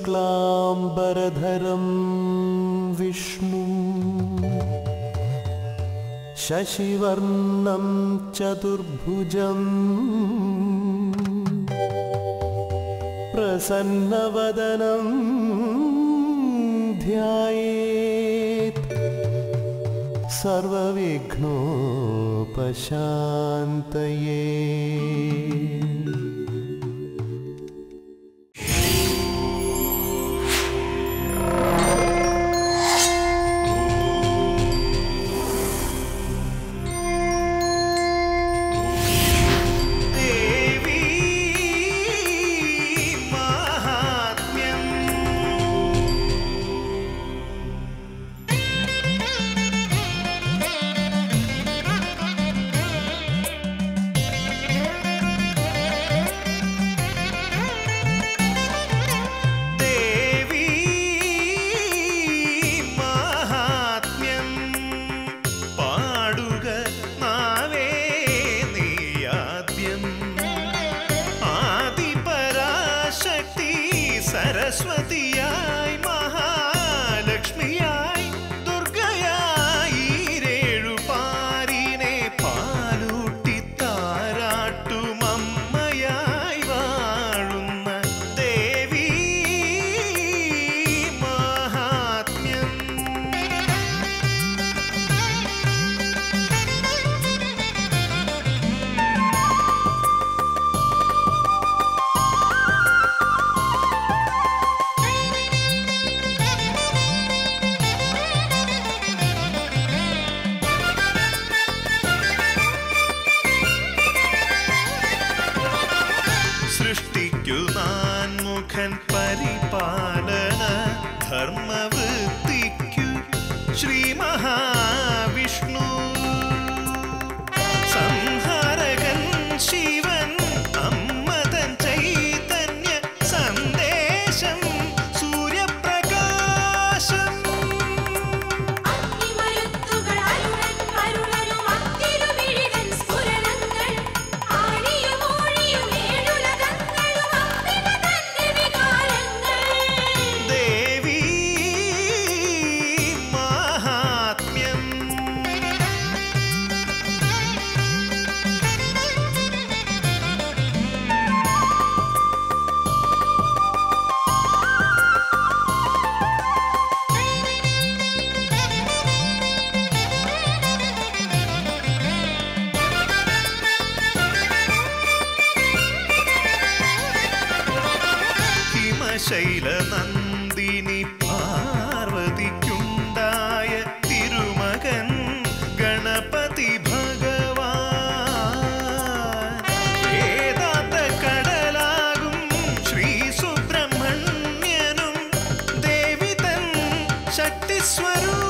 शुक्लाम्बरधरं विष्णु शशिवर्णं चतुर्भुजं प्रसन्नवदनं ध्यायेत् सर्वविघ्नोपशान्तये। सरस्वतियाय महालक्ष्मियाय दुर्गयाय रेळुपारिने पालूട്ടി താരാട്ടുമമ്മയായി വാഴുന്ന ദേവി മഹാത്മ്യം. സൃഷ്ടിക്കുനാൻമുഖൻ പരിപാലന ധർമ്മവൃത്തിക്കു ശ്രീ മഹാവിഷ്ണു സംഹാരകൻ ശിവൻ അമ്മതൻ ചൈതന്യ സന്ദേശം സൂര്യപ്രകാശം. ശൈലനന്ദിനി പാർവതിക്കുണ്ടായ തിരുമകൻ ഗണപതി ഭഗവാൻ വേദാന്ത കടലാകും ശ്രീ സുബ്രഹ്മണ്യനും ദേവി തൻ ശക്തിസ്വരൂപം.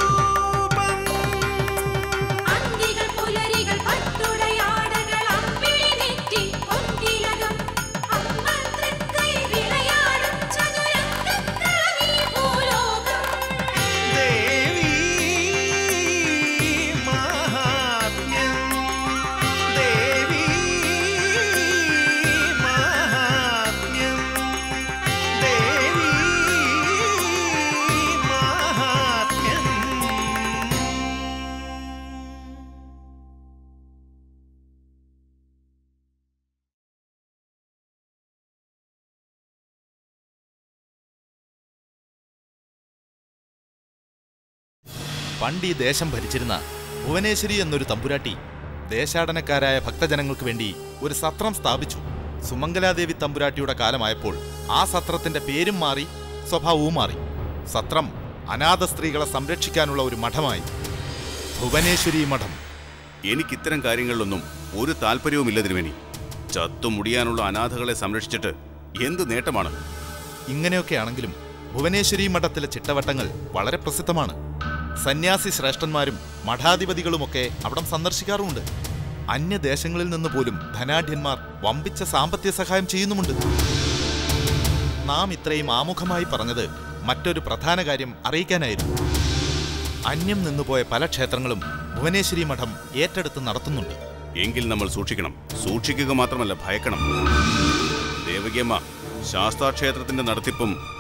പണ്ട് ഈ ദേശം ഭരിച്ചിരുന്ന ഭുവനേശ്വരി എന്നൊരു തമ്പുരാട്ടി ദേശാടനക്കാരായ ഭക്തജനങ്ങൾക്ക് വേണ്ടി ഒരു സത്രം സ്ഥാപിച്ചു. സുമംഗലാദേവി തമ്പുരാട്ടിയുടെ കാലമായപ്പോൾ ആ സത്രത്തിന്റെ പേരും മാറി, സ്വഭാവവും മാറി. സത്രം അനാഥ സ്ത്രീകളെ സംരക്ഷിക്കാനുള്ള ഒരു മഠമായി. ഭുവനേശ്വരി മഠം. എനിക്കിത്തരം കാര്യങ്ങളിലൊന്നും ഒരു താല്പര്യവുമില്ല തിരുമേനി. ചത്തുമുടിയാനുള്ള അനാഥകളെ സംരക്ഷിച്ചിട്ട് എന്ത് നേട്ടമാണ്? ഇങ്ങനെയൊക്കെ ആണെങ്കിലും ഭുവനേശ്വരി മഠത്തിലെ ചിട്ടവട്ടങ്ങൾ വളരെ പ്രസിദ്ധമാണ്. സന്യാസി ശ്രേഷ്ഠന്മാരും മഠാധിപതികളുമൊക്കെ അവിടം സന്ദർശിക്കാറുമുണ്ട്. അന്യദേശങ്ങളിൽ നിന്ന് പോലും ധനാഢ്യന്മാർ വമ്പിച്ച സാമ്പത്തിക സഹായം ചെയ്യുന്നുമുണ്ട്. നാം ഇത്രയും ആമുഖമായി പറഞ്ഞത് മറ്റൊരു പ്രധാന കാര്യം അറിയിക്കാനായിരുന്നു. അന്യം നിന്നുപോയ പല ക്ഷേത്രങ്ങളും ഭുവനേശ്വരി മഠം ഏറ്റെടുത്ത് നടത്തുന്നുണ്ട്. എങ്കിൽ നമ്മൾ സൂക്ഷിക്കണം. സൂക്ഷിക്കുക മാത്രമല്ല, ഭയക്കണം. ദേവകിയമ്മ ശാസ്താക്ഷേത്രത്തിന്റെ നടത്തിപ്പും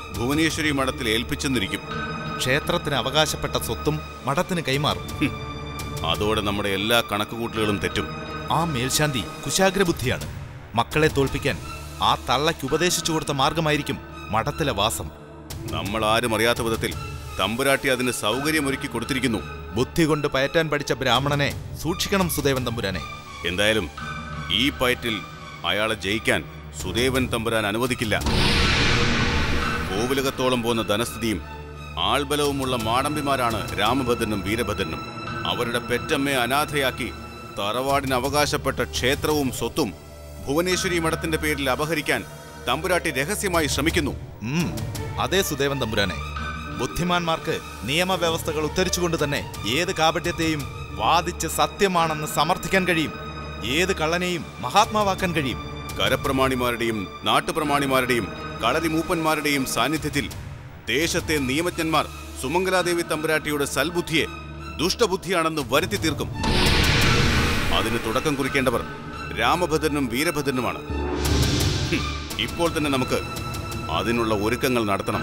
ഭുവനേശ്വരി മഠത്തിൽ ഏൽപ്പിച്ചെന്നിരിക്കും. ക്ഷേത്രത്തിന് അവകാശപ്പെട്ട സ്വത്തും മഠത്തിന് കൈമാറും. അതോടെ നമ്മുടെ എല്ലാ കണക്കുകൂട്ടലുകളും തെറ്റും. ആ മേൽശാന്തി കുശാഗ്രബുദ്ധിയാണ്. മക്കളെ തോൽപ്പിക്കാൻ ആ തള്ളയ്ക്ക് ഉപദേശിച്ചു കൊടുത്ത മാർഗമായിരിക്കും മഠത്തിലെ വാസം. നമ്മൾ ആരും അറിയാത്ത വിധത്തിൽ തമ്പുരാട്ടി അതിന് സൗകര്യമൊരുക്കി കൊടുത്തിരിക്കുന്നു. ബുദ്ധി കൊണ്ട് പയറ്റാൻ പഠിച്ച ബ്രാഹ്മണനെ സൂക്ഷിക്കണം സുദേവൻ തമ്പുരാനെ. എന്തായാലും ഈ പയറ്റിൽ അയാളെ ജയിക്കാൻ സുദേവൻ തമ്പുരാൻ അനുവദിക്കില്ല. കോവിലകത്തോളം പോകുന്ന ധനസ്ഥിതിയും ആൾബലവുമുള്ള മാടമ്പിമാരാണ് രാമഭദ്രനും വീരഭദ്രനും. അവരുടെ പെറ്റമ്മയെ അനാഥയാക്കി തറവാടിന് അവകാശപ്പെട്ട ക്ഷേത്രവും സ്വത്തും ഭുവനേശ്വരി മഠത്തിന്റെ പേരിൽ അപഹരിക്കാൻ തമ്പുരാട്ടി രഹസ്യമായി ശ്രമിക്കുന്നു. അതേ സുദേവൻ തമ്പുരാനെ, ബുദ്ധിമാന്മാർക്ക് നിയമവ്യവസ്ഥകൾ ഉദ്ധരിച്ചുകൊണ്ട് തന്നെ ഏത് കാപട്യത്തെയും വാദിച്ച് സത്യമാണെന്ന് സമർത്ഥിക്കാൻ കഴിയും. ഏത് കള്ളനെയും മഹാത്മാവാക്കാൻ കഴിയും. കരപ്രമാണിമാരുടെയും നാട്ടുപ്രമാണിമാരുടെയും കളരിമൂപ്പന്മാരുടെയും സാന്നിധ്യത്തിൽ ദേശത്തെ നിയമജ്ഞന്മാർ സുമംഗലാദേവി തമ്പുരാട്ടിയുടെ സൽബുദ്ധിയെ ദുഷ്ടബുദ്ധിയാണെന്ന് വരുത്തി തീർക്കും. അതിന് തുടക്കം കുറിക്കേണ്ടവർ രാമഭദ്രനും വീരഭദ്രനുമാണ്. ഇപ്പോൾ തന്നെ നമുക്ക് അതിനുള്ള ഒരുക്കങ്ങൾ നടത്തണം.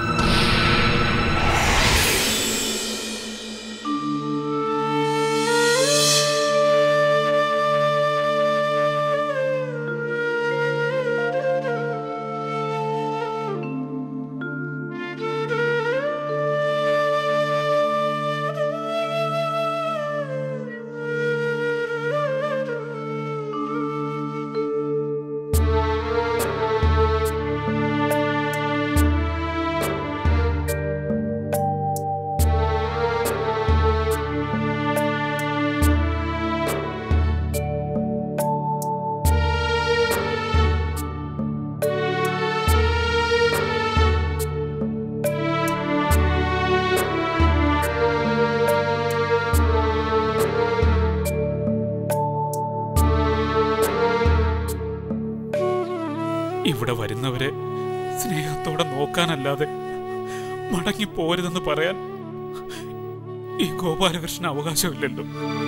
ഇവിടെ വരുന്നവരെ സ്നേഹത്തോടെ നോക്കാനല്ലാതെ മടങ്ങിപ്പോരുതെന്ന് പറയാൻ ഈ ഗോപാലകൃഷ്ണന് അവകാശമില്ലല്ലോ.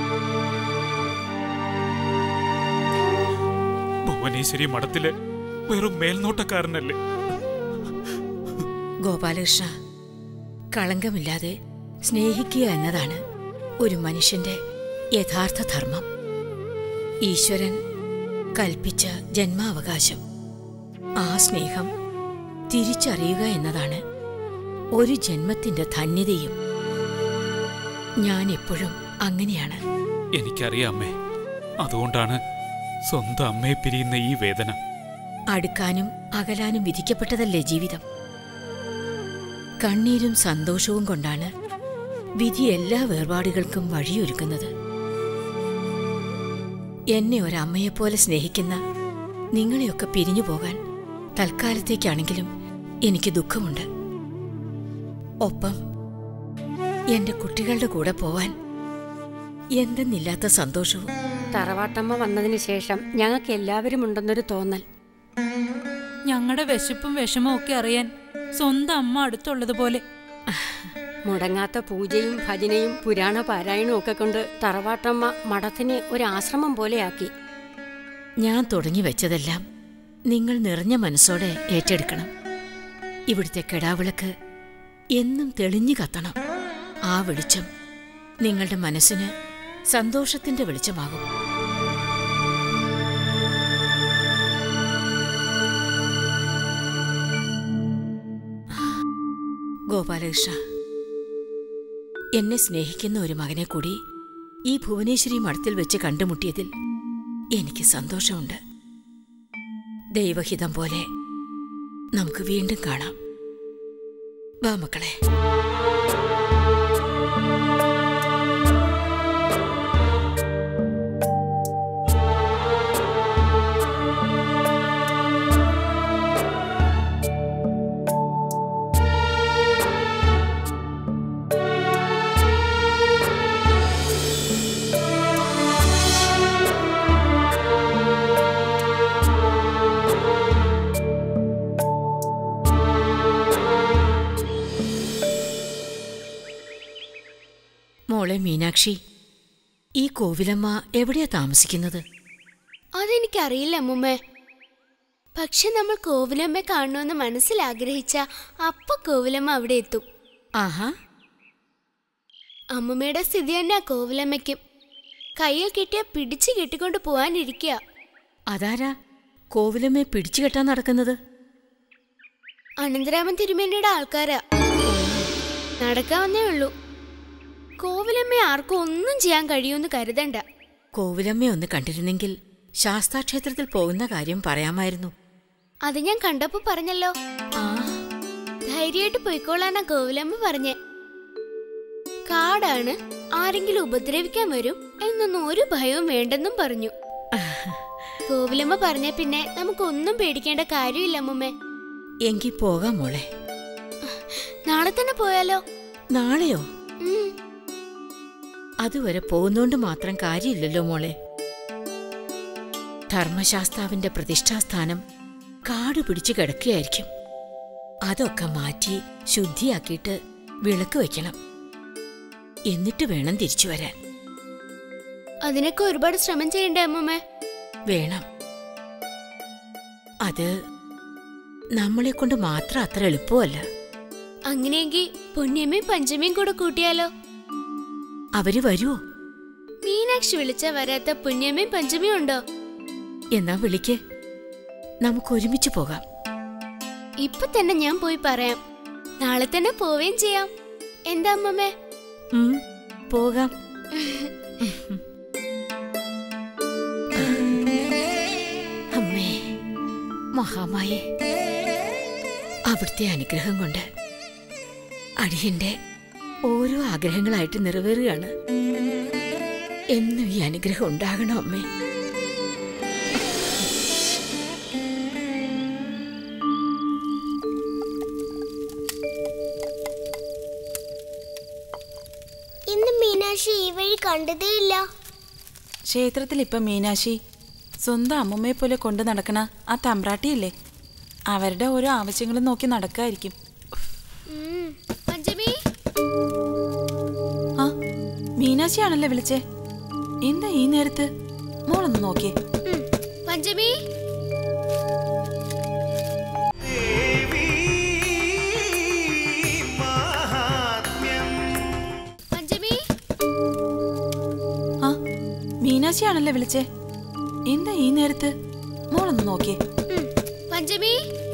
ഭുവനേശ്വരി മഠത്തിലെ വെറും മേൽനോട്ടക്കാരനല്ലേ. ഗോപാലകൃഷ്ണ, കളങ്കമില്ലാതെ സ്നേഹിക്കുക എന്നതാണ് ഒരു മനുഷ്യന്റെ യഥാർത്ഥ ധർമ്മം. ഈശ്വരൻ കൽപ്പിച്ച ജന്മാവകാശം. ആ സ്നേഹം തിരിച്ചറിയുക എന്നതാണ് ഒരു ജന്മത്തിന്റെ ധന്യതയും. ഞാൻ എപ്പോഴും അങ്ങനെയാണ്. എനിക്കറിയാം അമ്മേ. അതുകൊണ്ടാണ് സ്വന്തം അമ്മയെ പിരിയുന്ന ഈ വേദന. അടുക്കാനും അകലാനും വിധിക്കപ്പെട്ടതല്ലേ ജീവിതം. കണ്ണീരും സന്തോഷവും കൊണ്ടാണ് വിധി എല്ലാ വേർപാടുകൾക്കും വഴിയൊരുക്കുന്നത്. എന്നെ ഒരമ്മയെപ്പോലെ സ്നേഹിക്കുന്ന നിങ്ങളെയൊക്കെ പിരിഞ്ഞു പോകാൻ തൽക്കാലത്തേക്കാണെങ്കിലും എനിക്ക് ദുഃഖമുണ്ട്. ഒപ്പം എന്റെ കുട്ടികളുടെ കൂടെ പോവാൻ എന്തെന്നില്ലാത്ത സന്തോഷവും. തറവാട്ടമ്മ വന്നതിന് ശേഷം ഞങ്ങൾക്ക് എല്ലാവരും ഉണ്ടെന്നൊരു തോന്നൽ. ഞങ്ങളുടെ വിശപ്പും വിഷമവും ഒക്കെ അറിയാൻ സ്വന്തം അമ്മ അടുത്തുള്ളതുപോലെ. മുടങ്ങാത്ത പൂജയും ഭജനയും പുരാണ പാരായണവും ഒക്കെ കൊണ്ട് തറവാട്ടമ്മ മഠത്തിനെ ഒരു ആശ്രമം പോലെയാക്കി. ഞാൻ തുടങ്ങി വെച്ചതെല്ലാം നിങ്ങൾ നിറഞ്ഞ മനസ്സോടെ ഏറ്റെടുക്കണം. ഇവിടുത്തെ കെടാവിളക്ക് എന്നും തെളിഞ്ഞു കത്തണം. ആ വെളിച്ചം നിങ്ങളുടെ മനസ്സിന് സന്തോഷത്തിന്റെ വെളിച്ചമാകും. ഗോപാലകൃഷ്ണ, എന്നെ സ്നേഹിക്കുന്ന ഒരു മകനെ കൂടി ഈ ഭുവനേശ്വരി മഠത്തിൽ വെച്ച് കണ്ടുമുട്ടിയതിൽ എനിക്ക് സന്തോഷമുണ്ട്. ദൈവഹിതം പോലെ നമുക്ക് വീണ്ടും കാണാം. വാ മക്കളെ. മോളെ മീനാക്ഷി, ഈ കോവിലമ്മ എവിടെയാ താമസിക്കുന്നത്? അതെനിക്കറിയില്ല അമ്മൂമ്മേ. പക്ഷെ നമ്മൾ കോവിലമ്മ കാണണമെന്ന് മനസ്സിൽ ആഗ്രഹിച്ച അപ്പ കോവിലമ്മ അവിടെ എത്തും. ആഹാ, അമ്മമ്മയുടെ സ്ഥിതി തന്നെ കോവിലമ്മയ്ക്കും. കയ്യിൽ കിട്ടിയ പിടിച്ചു കെട്ടിക്കൊണ്ട് പോവാനിരിക്കുക. അതാരാ കോവിലമ്മയെ പിടിച്ചു കെട്ടാൻ നടക്കുന്നത്? അനന്തരാമൻ തിരുമേനിയുടെ ആൾക്കാരാ. നടക്കാവുന്നേ ഉള്ളൂ. കോവിലമ്മയെ ആർക്കും ഒന്നും ചെയ്യാൻ കഴിയുമെന്ന് കരുതണ്ട. കോവിലമ്മയെ ഒന്ന് കണ്ടിരുന്നെങ്കിൽ ശാസ്താക്ഷേത്രത്തിൽ പോകുന്ന കാര്യം പറയാമായിരുന്നു. അത് ഞാൻ കണ്ടപ്പോ പറഞ്ഞല്ലോ. ധൈര്യമായിട്ട് പോയിക്കോളാനാ കോവിലമ്മ പറഞ്ഞേ. കാടാണ്, ആരെങ്കിലും ഉപദ്രവിക്കാൻ വരും എന്നൊന്നും ഒരു ഭയവും വേണ്ടെന്നും പറഞ്ഞു. കോവിലമ്മ പറഞ്ഞ പിന്നെ നമുക്കൊന്നും പേടിക്കേണ്ട കാര്യമില്ല അമ്മമ്മേ. എങ്കിൽ പോകാം മോളെ. നാളെ തന്നെ പോയാലോ? നാളെയോ? അതുവരെ പോകുന്നോണ്ട് മാത്രം കാര്യമില്ലല്ലോ മോളെ. ധർമ്മശാസ്താവിന്റെ പ്രതിഷ്ഠാസ്ഥാനം കാട് പിടിച്ചു കിടക്കുകയായിരിക്കും. അതൊക്കെ മാറ്റി ശുദ്ധിയാക്കിയിട്ട് വിളക്ക് വയ്ക്കണം. എന്നിട്ട് വേണം തിരിച്ചു വരാൻ. അതിനൊക്കെ ഒരുപാട് ശ്രമം ചെയ്യണ്ടേ അമ്മമ്മേ? വേണം. അത് നമ്മളെ കൊണ്ട് മാത്രം അത്ര എളുപ്പമല്ല. അങ്ങനെയെങ്കിൽ പൊന്നിയമ്മയും പഞ്ചമിയും കൂടെ കൂട്ടിയാലോ? അവര് വരുവോ? മീനാക്ഷി വിളിച്ച വരാത്ത പൊന്നിയമ്മയും പഞ്ചമിയും ഉണ്ടോ? എന്നാ വിളിക്ക്, നമുക്ക് ഒരുമിച്ച് പോകാം. ഇപ്പൊ തന്നെ ഞാൻ പോയി പറയാം. നാളെ തന്നെ പോവുകയും ചെയ്യാം. എന്താ അമ്മമ്മേ? പോകാം. അമ്മേ മഹാമായേ, അവിടുത്തെ അനുഗ്രഹം കൊണ്ട് അടിയന്റെ ഓരോ ആഗ്രഹങ്ങളായിട്ട് നിറവേറുകയാണ്. എന്നും ഈ അനുഗ്രഹം ഉണ്ടാകണം അമ്മേ. ഇന്ന് മീനാക്ഷി ഈ വഴി കണ്ടതേയില്ല. ക്ഷേത്രത്തിൽ ഇപ്പം മീനാക്ഷി സ്വന്തം അമ്മമ്മയെ പോലെ കൊണ്ടു നടക്കണ ആ തമ്പ്രാട്ടിയില്ലേ, അവരുടെ ഓരോ ആവശ്യങ്ങളും നോക്കി നടക്കായിരിക്കും. ആ, മീനാക്ഷിയാണല്ലേ വിളിച്ചേ? എന്താ ഈ നേരത്ത്? മോളൊന്ന് നോക്കിയേ. പഞ്ചമി, മീനാക്ഷിയാണല്ലേ വിളിച്ചേ? എന്താ ഈ നേരത്ത്? മോളൊന്ന് നോക്കിയേ. പഞ്ചമി,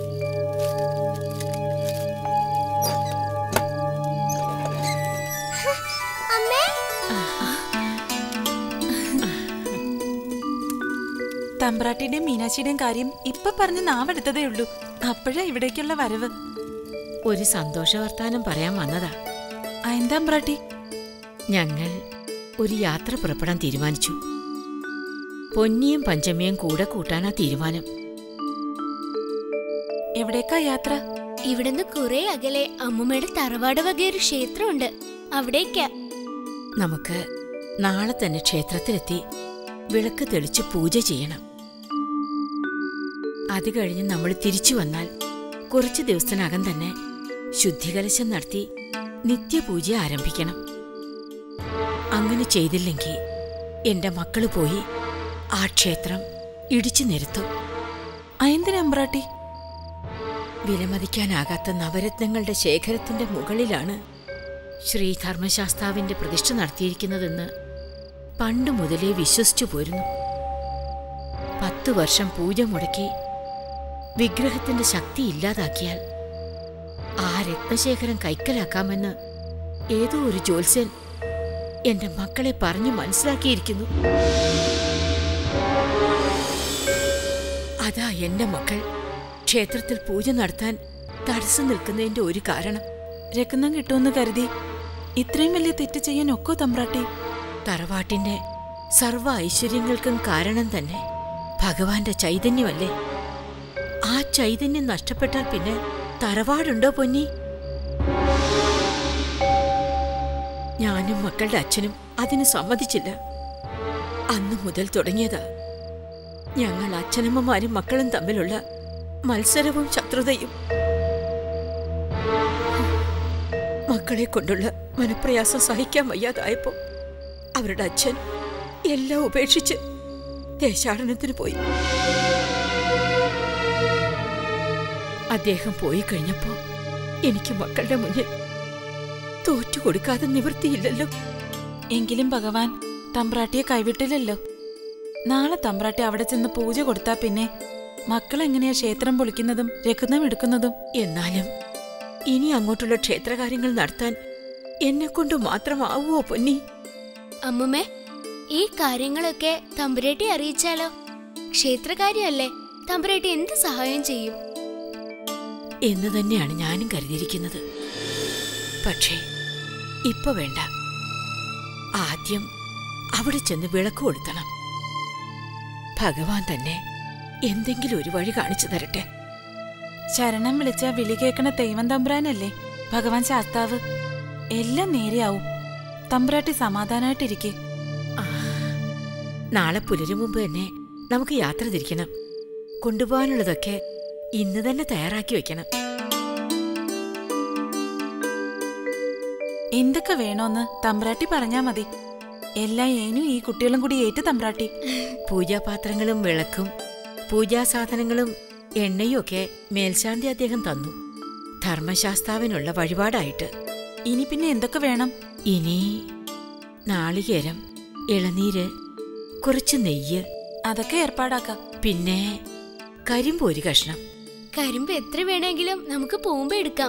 തമ്പ്രാട്ടിയുടെയും മീനാക്ഷിയുടെയും കാര്യം ഇപ്പൊ പറഞ്ഞ് നാവെടുത്തതേ ഉള്ളൂ. അപ്പോഴാ ഇവിടേക്കുള്ള വരവ്. ഒരു സന്തോഷ വർത്താനം പറയാൻ വന്നതാ. എന്താ തമ്പ്രാട്ടി? ഞങ്ങൾ ഒരു യാത്ര പുറപ്പെടാൻ തീരുമാനിച്ചു. പൊന്നിയും പഞ്ചമിയും കൂടെ കൂട്ടാനാ തീരുമാനം. എവിടേക്കാ യാത്ര? ഇവിടുന്ന് കുറെ അകലെ അമ്മൂമ്മയുടെ തറവാട് വകയൊരു ക്ഷേത്രമുണ്ട്, അവിടേക്കാ. നമുക്ക് നാളെ തന്നെ ക്ഷേത്രത്തിലെത്തി വിളക്ക് തെളിച്ച് പൂജ ചെയ്യണം. അത് കഴിഞ്ഞ് നമ്മൾ തിരിച്ചു വന്നാൽ കുറച്ചു ദിവസത്തിനകം തന്നെ ശുദ്ധികലശം നടത്തി നിത്യപൂജ ആരംഭിക്കണം. അങ്ങനെ ചെയ്തില്ലെങ്കിൽ എന്റെ മക്കള് പോയി ആ ക്ഷേത്രം ഇടിച്ചു നിരത്തും. എന്തിനാ അമ്പ്രാട്ടി? വിലമതിക്കാനാകാത്ത നവരത്നങ്ങളുടെ ശേഖരത്തിന്റെ മുകളിലാണ് ശ്രീ ധർമ്മശാസ്താവിന്റെ പ്രതിഷ്ഠ നടത്തിയിരിക്കുന്നതെന്ന് പണ്ടു മുതലേ വിശ്വസിച്ചു പോരുന്നു. 10 വർഷം പൂജ മുടക്കി വിഗ്രഹത്തിന്റെ ശക്തി ഇല്ലാതാക്കിയാൽ ആ രത്നശേഖരം കൈക്കലാക്കാമെന്ന് ഏതോ ഒരു ജ്യോത്സ്യൻ എന്റെ മക്കളെ പറഞ്ഞു മനസ്സിലാക്കിയിരിക്കുന്നു. അതാ എന്റെ മക്കൾ ക്ഷേത്രത്തിൽ പൂജ നടത്താൻ തടസ്സം നിൽക്കുന്നതിന്റെ ഒരു കാരണം. രത്നം കിട്ടുമെന്ന് കരുതി ഇത്രയും വലിയ തെറ്റ് ചെയ്യാൻ ഒക്കോ തമ്പ്രാട്ടി? തറവാട്ടിന്റെ സർവ്വ ഐശ്വര്യങ്ങൾക്കും കാരണം തന്നെ ഭഗവാന്റെ ചൈതന്യമല്ലേ? ആ ചൈതന്യം നഷ്ടപ്പെട്ടാൽ പിന്നെ തറവാടുണ്ടോ പൊന്നി? ഞാനും മക്കളുടെ അച്ഛനും അതിന് സമ്മതിച്ചില്ല. അന്നു മുതൽ തുടങ്ങിയതാ ഞങ്ങൾ അച്ഛനമ്മമാരും മക്കളും തമ്മിലുള്ള മത്സരവും ശത്രുതയും. മക്കളെ കൊണ്ടുള്ള മനപ്രയാസം സഹിക്കാൻ വയ്യാതായപ്പോ അവരുടെ അച്ഛൻ എല്ലാം ഉപേക്ഷിച്ച് ദേശാടനത്തിന് പോയി. അദ്ദേഹം പോയി കഴിഞ്ഞപ്പോ എനിക്ക് മക്കളുടെ മുന്നിൽ തോറ്റു കൊടുക്കാതെ നിവൃത്തിയില്ലല്ലോ. എങ്കിലും ഭഗവാൻ തമ്പ്രാട്ടിയെ കൈവിട്ടില്ലല്ലോ. നാളെ തമ്പ്രാട്ടി അവിടെ ചെന്ന് പൂജ കൊടുത്താ പിന്നെ മക്കളെങ്ങനെയാ ക്ഷേത്രം പൊളിക്കുന്നതും രക്തം എടുക്കുന്നതും? എന്നാലും ഇനി അങ്ങോട്ടുള്ള ക്ഷേത്രകാര്യങ്ങൾ നടത്താൻ എന്നെ കൊണ്ട് മാത്രമാവോ പൊന്നി? അമ്മുമ്മേ, ഈ കാര്യങ്ങളൊക്കെ തമ്പുരാട്ടി അറിയിച്ചാലോ? ക്ഷേത്രകാര്യമല്ലേ, തമ്പുരാട്ടി എന്ത് സഹായം ചെയ്യും എന്ന് തന്നെയാണ് ഞാനും കരുതിയിരിക്കുന്നത്. പക്ഷേ ഇപ്പൊ വേണ്ട. ആദ്യം അവിടെ ചെന്ന് വിളക്ക് കൊളുത്തണം. ഭഗവാൻ തന്നെ എന്തെങ്കിലും ഒരു വഴി കാണിച്ചു തരട്ടെ. ശരണം വിളിച്ച വിളി കേൾക്കണ ദൈവം തമ്പുരാനല്ലേ ഭഗവാൻ ശാസ്താവ്. എല്ലാം നേരെയാവും. തമ്പുരാട്ടി സമാധാനായിട്ടിരിക്കെ. നാളെ പുലരും മുമ്പ് തന്നെ നമുക്ക് യാത്ര തിരിക്കണം. കൊണ്ടുപോകാനുള്ളതൊക്കെ ഇന്ന് തന്നെ തയ്യാറാക്കി വെക്കണം. എന്തൊക്കെ വേണോന്ന് തമ്പ്രാട്ടി പറഞ്ഞാ മതി. എല്ലാം ഏനും ഈ കുട്ടികളും കൂടി ഏറ്റു തമ്പ്രാട്ടി. പൂജാപാത്രങ്ങളും വിളക്കും പൂജാസാധനങ്ങളും എണ്ണയും ഒക്കെ മേൽശാന്തി അദ്ദേഹം തന്നു, ധർമ്മശാസ്താവിനുള്ള വഴിപാടായിട്ട്. ഇനി പിന്നെ എന്തൊക്കെ വേണം? ഇനി നാളികേരം, ഇളനീര്, കുറച്ച് നെയ്യ്, അതൊക്കെ ഏർപ്പാടാക്കാം. പിന്നെ കരിമ്പ് ഒരു കഷ്ണം. കരിമ്പ് എത്ര വേണമെങ്കിലും നമുക്ക് പോകുമ്പോ എടുക്കാം.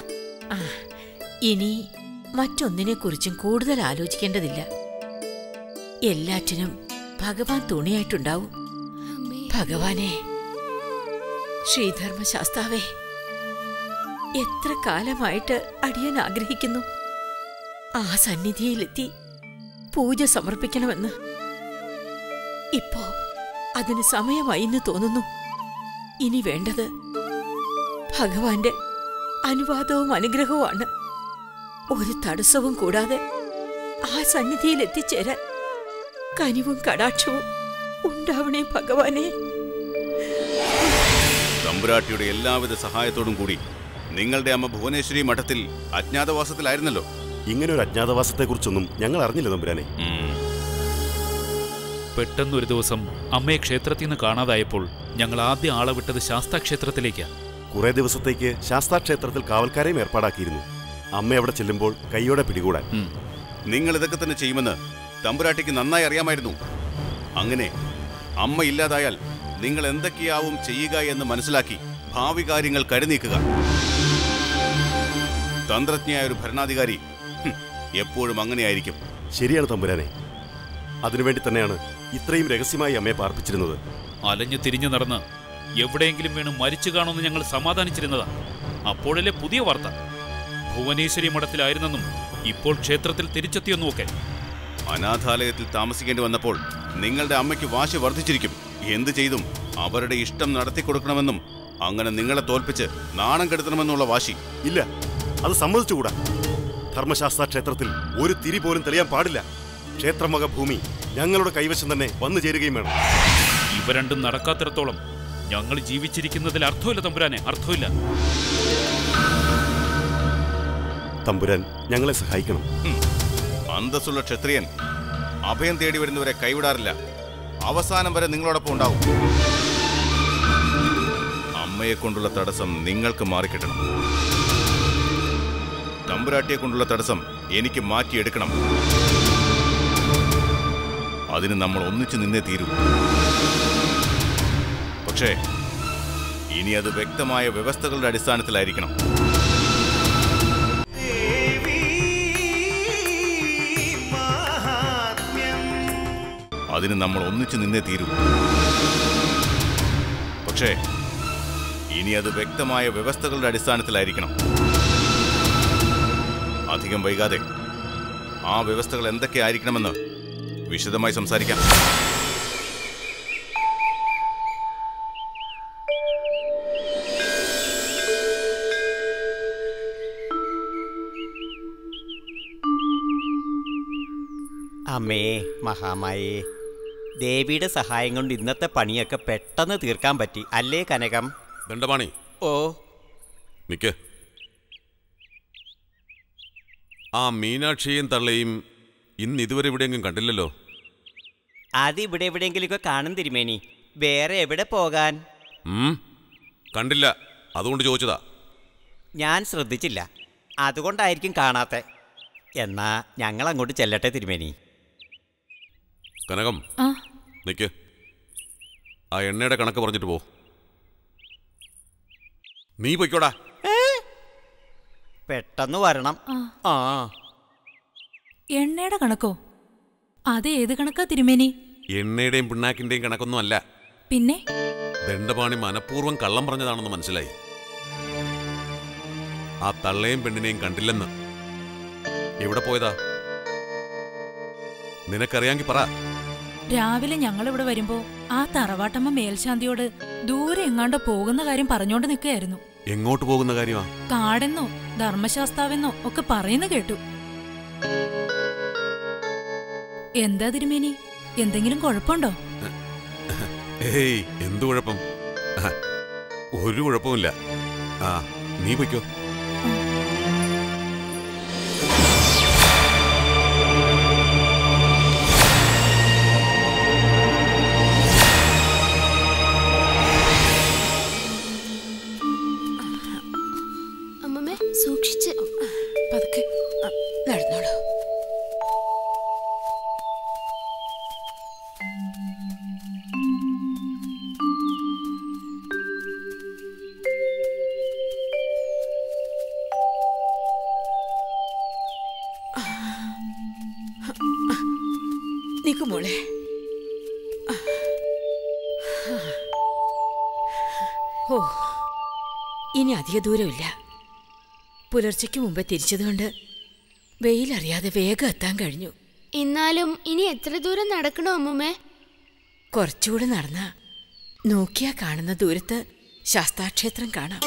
ഇനി മറ്റൊന്നിനെ കുറിച്ചും കൂടുതൽ ആലോചിക്കേണ്ടതില്ല. എല്ലാറ്റിനും ഭഗവാൻ തുണയായിട്ടുണ്ടാവും. ഭഗവാനെ, ശ്രീധർമ്മശാസ്താവേ, എത്ര കാലമായിട്ട് അടിയൻ ആഗ്രഹിക്കുന്നു ആ സന്നിധിയിലെത്തി പൂജ സമർപ്പിക്കണമെന്ന്. ഇപ്പോ അതിന് സമയമായി എന്ന് തോന്നുന്നു. ഇനി വേണ്ടത് ഭഗവാന്റെ അനുവാദവും അനുഗ്രഹവുമാണ്. ഒരു തടസ്സവും കൂടാതെ ആ സന്നിധിയിൽ എത്തിച്ചേരാൻ കനിവും കടാക്ഷവും ഉണ്ടാവണേ ഭഗവാനെ. തമ്പുരാട്ടിയുടെ എല്ലാവിധ സഹായത്തോടും കൂടി നിങ്ങളുടെ അമ്മ ഭുവനേശ്വരി മഠത്തിൽ അജ്ഞാതവാസത്തിലായിരുന്നല്ലോ. ഇങ്ങനൊരു അജ്ഞാതവാസത്തെക്കുറിച്ചൊന്നും ഞങ്ങൾ അറിഞ്ഞില്ല തമ്പുരാനെ. പെട്ടെന്നൊരു ദിവസം അമ്മയെ ക്ഷേത്രത്തിൽ നിന്ന് കാണാതായപ്പോൾ ഞങ്ങൾ ആദ്യം ആളെ വിട്ടത് ശാസ്താക്ഷേത്രത്തിലേക്കാണ്. കുറെ ദിവസത്തേക്ക് ശാസ്താക്ഷേത്രത്തിൽ കാവൽക്കാരെയും ഏർപ്പാടാക്കിയിരുന്നു. അമ്മ അവിടെ ചെല്ലുമ്പോൾ കൈയോടെ പിടികൂടാൻ. നിങ്ങൾ ഇതൊക്കെ തന്നെ ചെയ്യുമെന്ന് തമ്പുരാട്ടിക്ക് നന്നായി അറിയാമായിരുന്നു. അങ്ങനെ അമ്മ ഇല്ലാതായാൽ നിങ്ങൾ എന്തൊക്കെയാവും ചെയ്യുക എന്ന് മനസ്സിലാക്കി ഭാവി കാര്യങ്ങൾ കരുനീക്കുക. തന്ത്രജ്ഞയായ ഒരു ഭരണാധികാരി എപ്പോഴും അങ്ങനെയായിരിക്കും. ശരിയാണ് തമ്പുരാനെ. അതിനുവേണ്ടി തന്നെയാണ് ഇത്രയും രഹസ്യമായി അമ്മയെ പാർപ്പിച്ചിരുന്നത്. അലഞ്ഞു തിരിഞ്ഞു നടന്ന് എവിടെയെങ്കിലും വീണ് മരിച്ചു കാണുമെന്ന് ഞങ്ങൾ സമാധാനിച്ചിരുന്നതാ. അപ്പോഴല്ലേ പുതിയ വാർത്ത ഭുവനേശ്വരി മഠത്തിലായിരുന്നെന്നും ഇപ്പോൾ ക്ഷേത്രത്തിൽ തിരിച്ചെത്തിയെന്നുമൊക്കെ. അനാഥാലയത്തിൽ താമസിക്കേണ്ടി വന്നപ്പോൾ നിങ്ങളുടെ അമ്മയ്ക്ക് വാശി വർദ്ധിച്ചിരിക്കും. എന്തു ചെയ്തും അവരുടെ ഇഷ്ടം നടത്തിക്കൊടുക്കണമെന്നും അങ്ങനെ നിങ്ങളെ തോൽപ്പിച്ച് നാണം കെടുത്തണമെന്നുള്ള വാശി. ഇല്ല, അത് സമ്മതിച്ചുകൂടാ. ധർമ്മശാസ്ത്ര ക്ഷേത്രത്തിൽ ഒരു തിരി പോലും തെളിയാൻ പാടില്ല. ക്ഷേത്രം വക ഭൂമി ഞങ്ങളുടെ കൈവശം തന്നെ വന്നു ചേരുകയും വേണം. ഇവ രണ്ടും നടക്കാത്തിടത്തോളം ഞങ്ങൾ ജീവിച്ചിരിക്കുന്നതിൽ അർത്ഥമില്ല തമ്പുരാനെ, അർത്ഥമില്ല. തമ്പുരാൻ ഞങ്ങളെ സഹായിക്കണം. അന്തസ്സുള്ള ക്ഷത്രിയൻ അഭയം തേടി വരുന്നവരെ കൈവിടാറില്ല. അവസാനം വരെ നിങ്ങളോടൊപ്പം ഉണ്ടാവും. അമ്മയെ കൊണ്ടുള്ള തടസ്സം നിങ്ങൾക്ക് മാറിക്കിട്ടണം. തമ്പുരാട്ടിയെ കൊണ്ടുള്ള തടസ്സം എനിക്ക് മാറ്റിയെടുക്കണം. അതിന് നമ്മൾ ഒന്നിച്ചു നിന്നേ തീരൂ. പക്ഷേ ഇനി അത് വ്യക്തമായ വ്യവസ്ഥകളുടെ അടിസ്ഥാനത്തിലായിരിക്കണം. അതിന് നമ്മൾ ഒന്നിച്ചു നിന്നേ തീരൂ. പക്ഷേ ഇനി അത് വ്യക്തമായ വ്യവസ്ഥകളുടെ അടിസ്ഥാനത്തിലായിരിക്കണം. അധികം വൈകാതെ ആ വ്യവസ്ഥകൾ എന്തൊക്കെയായിരിക്കണമെന്ന് വിശദമായി സംസാരിക്കാം. അമ്മേ മഹാമായേ, ദേവിയുടെ സഹായം കൊണ്ട് ഇന്നത്തെ പണിയൊക്കെ പെട്ടെന്ന് തീർക്കാൻ പറ്റി അല്ലേ കനകം? ദണ്ഡപാണി. ഓ, നിക്ക്. ആ മീനാക്ഷിയും തള്ളയും ഇന്ന് ഇതുവരെ എവിടെയെങ്കിലും കണ്ടില്ലല്ലോ. അതിവിടെ എവിടെയെങ്കിലുമൊക്കെ കാണും തിരുമേനി. വേറെ എവിടെ പോകാൻ? കണ്ടില്ല. അതുകൊണ്ട് ചോദിച്ചതാ. ഞാൻ ശ്രദ്ധിച്ചില്ല, അതുകൊണ്ടായിരിക്കും കാണാത്തെ. എന്നാ ഞങ്ങൾ അങ്ങോട്ട് ചെല്ലട്ടെ തിരുമേനി. കനകം, നിക്ക്. ആ എണ്ണയുടെ കണക്ക് പറഞ്ഞിട്ട് പോ. നീ പൊയ്ക്കോടാ. പെട്ടെന്ന് വരണം. ആ, എണ്ണയുടെ കണക്കോ? അത് ഏത് കണക്കാ തിരുമേനി? എണ്ണയുടെയും പിണ്ണാക്കിന്റെയും കണക്കൊന്നും അല്ല. പിന്നെ ദണ്ഡപാണി മനഃപൂർവ്വം കള്ളം പറഞ്ഞതാണെന്ന് മനസ്സിലായി. ആ തള്ളയും പെണ്ണിനെയും കണ്ടില്ലെന്ന്. എവിടെ പോയതാ നിനക്കറിയാങ്കി പറ. രാവിലെ ഞങ്ങളിവിടെ വരുമ്പോ ആ തറവാട്ടമ്മ മേൽശാന്തിയോട് ദൂരെ എങ്ങാണ്ടോ പോകുന്ന കാര്യം പറഞ്ഞോണ്ട് നിൽക്കുകയായിരുന്നു. എങ്ങോട്ട് പോകുന്ന കാര്യമാ? കാടെന്നോ ധർമ്മശാസ്താവെന്നോ ഒക്കെ പറയുന്ന കേട്ടു. എന്താ തിരുമേനി, എന്തെങ്കിലും കുഴപ്പമുണ്ടോ? ഏയ്, എന്തു കുഴപ്പം? ഒരു കുഴപ്പമില്ല. ആ, നീ പൊയ്ക്കോ. അമ്മമ്മേ, സൂക്ഷിച്ച് പതുക്കെ നടന്നോളൂ. നിക്കു മോളെ. ഓ, ഇനി അധിക ദൂരമില്ല. പുലർച്ചയ്ക്ക് മുമ്പേ തിരിച്ചതുകൊണ്ട് വെയിലറിയാതെ വേഗം എത്താൻ കഴിഞ്ഞു. എന്നാലും ഇനി എത്ര ദൂരം നടക്കണോ അമ്മമ്മേ? കുറച്ചുകൂടെ നടന്ന നോക്കിയാ കാണുന്ന ദൂരത്ത് ശാസ്താക്ഷേത്രം കാണാം.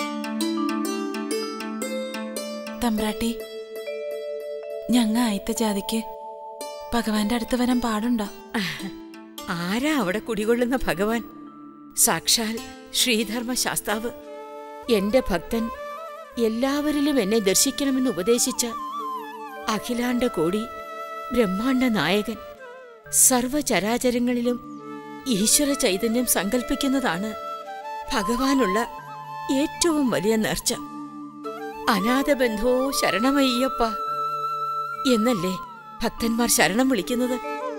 തമ്പ്രാട്ടി, ഞങ്ങ ആയിത്ത ജാതിക്ക് ഭഗവാന്റെ അടുത്ത് വരാൻ പാടുണ്ടോ? ആരാ അവിടെ കുടികൊള്ളുന്ന ഭഗവാൻ? സാക്ഷാൽ ശ്രീധർമ്മ ശാസ്താവ്, എന്റെ ഭക്തൻ, എല്ലാവരിലും എന്നെ ദർശിക്കണമെന്ന് ഉപദേശിച്ച അഖിലാണ്ട കോടി ബ്രഹ്മാണ്ട നായകൻ, സർവചരാചരങ്ങളിലും ഈശ്വര ചൈതന്യം സങ്കല്പിക്കുന്നതാണ് ഭഗവാനുള്ള ഏറ്റവും വലിയ നേർച്ച. അനാഥബന്ധോ ശരണമയ്യപ്പ എന്നല്ലേ ഭക്തന്മാർ ശരണം വിളിക്കുന്നത്.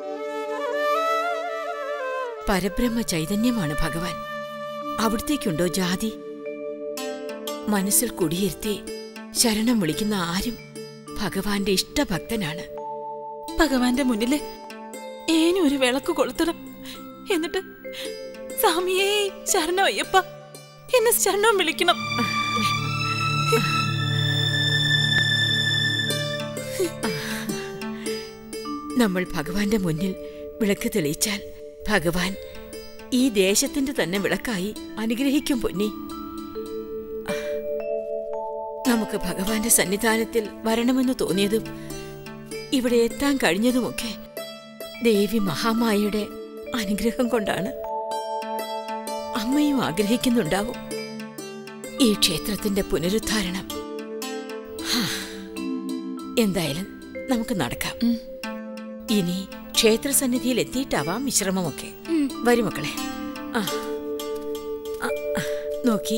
പരബ്രഹ്മ ചൈതന്യമാണ് ഭഗവാൻ. അവിടത്തേക്കുണ്ടോ ജാതി? മനസ്സിൽ കുടിയിരുത്തി ശരണം വിളിക്കുന്ന ആരും ഭഗവാന്റെ ഇഷ്ടഭക്തനാണ്. ഭഗവാന്റെ മുന്നില് ഏനും ഒരു വിളക്ക് കൊളുത്തണം. എന്നിട്ട് സ്വാമിയേ ശരണം അയ്യപ്പ എന്നെ ശരണം വിളിക്കണം. നമ്മൾ ഭഗവാന്റെ മുന്നിൽ വിളക്ക് തെളിയിച്ചാൽ ഭഗവാൻ ഈ ദേശത്തിന്റെ തന്നെ വിളക്കായി അനുഗ്രഹിക്കും പൊന്നി. നമുക്ക് ഭഗവാന്റെ സന്നിധാനത്തിൽ വരണമെന്ന് തോന്നിയതും ഇവിടെ എത്താൻ കഴിഞ്ഞതുമൊക്കെ ദേവി മഹാമായയുടെ അനുഗ്രഹം കൊണ്ടാണ്. അമ്മയും ആഗ്രഹിക്കുന്നുണ്ടാവും ഈ ക്ഷേത്രത്തിന്റെ പുനരുദ്ധാരണം. എന്തായാലും നമുക്ക് നടക്കാം. ഇനി ക്ഷേത്രസന്നിധിയിൽ എത്തിയിട്ടാവാം വിശ്രമമൊക്കെ. വരും മക്കളെ. നോക്കി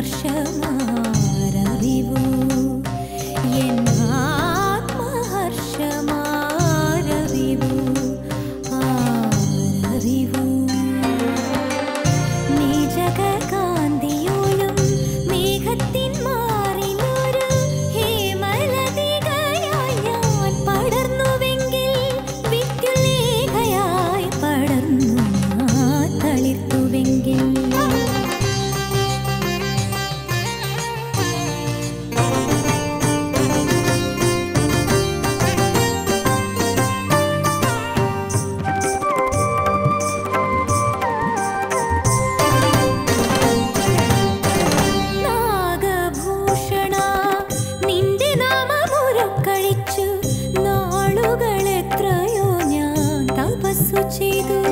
ഹർഷമാരറിവൂ എന്നാത്മഹർഷമാരറിവൂ ആരറിവൂ നീ ജഗകാന്തിയോലും മേഘത്തിൻ മാറിലൊരു ഹേമലതികയായി ഞാൻ പടർന്നുവെങ്കിൽ വിദ്യുലേഖയായി പടർന്നു ഞാൻ തളിർത്തുവെങ്കിൽ നാഗഭൂഷണ നിന്റെ നാമമുരുക്കളിച്ചു നാളുകളെത്രയോ ഞാൻ തപസ്സു ചെയ്തു